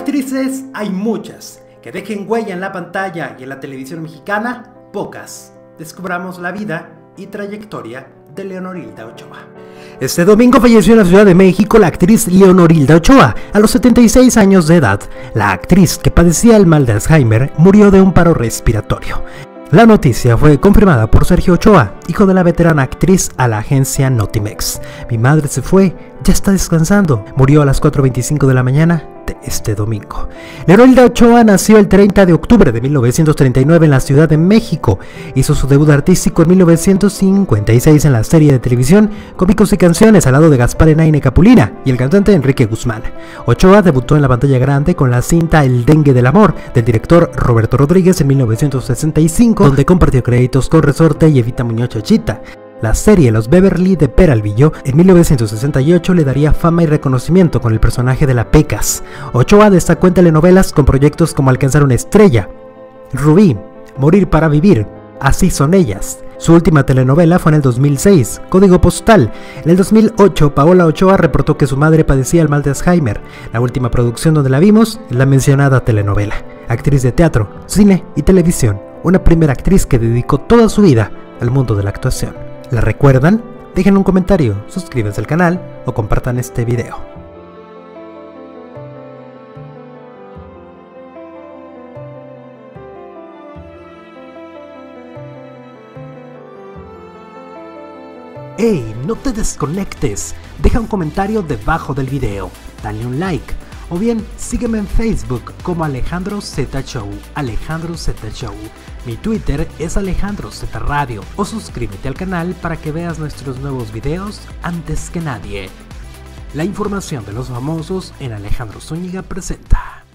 Actrices hay muchas, que dejen huella en la pantalla y en la televisión mexicana, pocas. Descubramos la vida y trayectoria de Leonorilda Ochoa. Este domingo falleció en la Ciudad de México la actriz Leonorilda Ochoa, a los 76 años de edad. La actriz, que padecía el mal de Alzheimer, murió de un paro respiratorio. La noticia fue confirmada por Sergio Ochoa, hijo de la veterana actriz, a la agencia Notimex. Mi madre se fue, ya está descansando. Murió a las 4:25 de la mañana de este domingo. Leonorilda Ochoa nació el 30 de octubre de 1939 en la Ciudad de México. Hizo su debut artístico en 1956 en la serie de televisión Cómicos y Canciones, al lado de Gaspar Enaine Capulina y el cantante Enrique Guzmán. Ochoa debutó en la pantalla grande con la cinta El dengue del amor, del director Roberto Rodríguez, en 1965, donde compartió créditos con Resorte y Evita Muñoz Chachita. La serie Los Beverly de Peralvillo en 1968 le daría fama y reconocimiento con el personaje de la Pecas. Ochoa destacó en telenovelas con proyectos como Alcanzar una estrella, Rubí, Morir para vivir, Así son ellas. Su última telenovela fue en el 2006, Código Postal. En el 2008, Paola Ochoa reportó que su madre padecía el mal de Alzheimer. La última producción donde la vimos, la mencionada telenovela. Actriz de teatro, cine y televisión. Una primera actriz que dedicó toda su vida al mundo de la actuación. ¿La recuerdan? Dejen un comentario, suscríbanse al canal o compartan este video. ¡Hey! No te desconectes, deja un comentario debajo del video, dale un like, o bien sígueme en Facebook como Alejandro Z Show, Alejandro Z Show. Mi Twitter es Alejandro Z Radio, o suscríbete al canal para que veas nuestros nuevos videos antes que nadie. La información de los famosos en Alejandro Zúñiga presenta.